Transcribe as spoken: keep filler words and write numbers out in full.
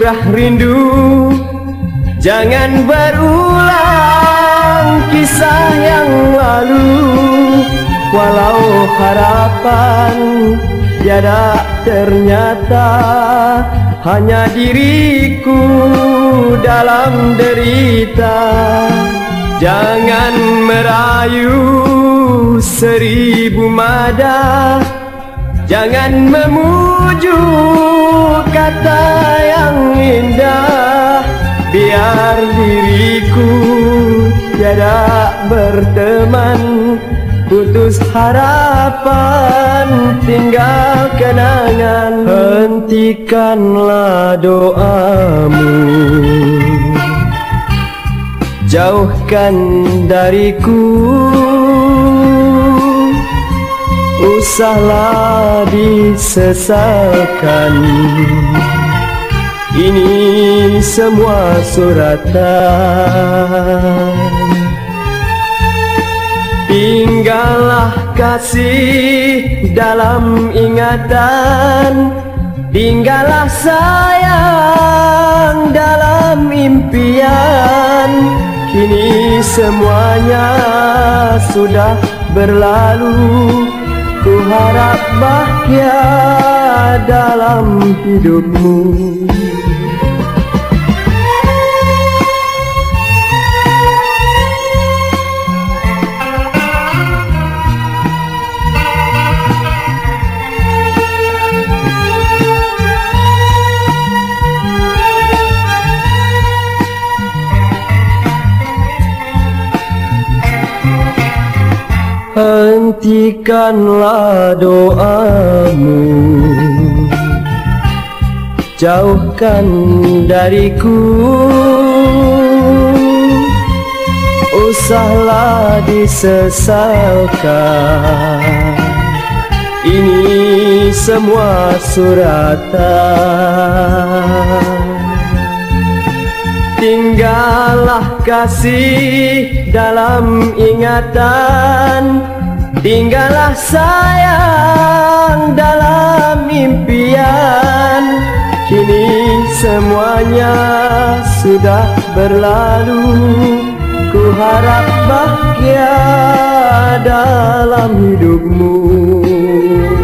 surah rindu. Jangan berulang kisah yang lalu, walau harapan tiada ternyata. Hanya diriku dalam derita. Jangan merayu seribu mada, jangan memuju kata yang indah. Biar diriku tiada berteman, putus harapan, tinggal kenangan. Hentikanlah doamu, jauhkan dariku. Usahlah disesalkan, ini semua suratan. Tinggallah kasih dalam ingatan, tinggallah sayang dalam impian. Kini semuanya sudah berlalu, ku harap bahagia dalam hidupmu. Hentikanlah doamu, jauhkan dariku. Usahlah disesalkan, ini semua suratan. Tinggallah kasih dalam ingatan, tinggallah sayang dalam impian. Kini semuanya sudah berlalu, ku harap bahagia dalam hidupmu.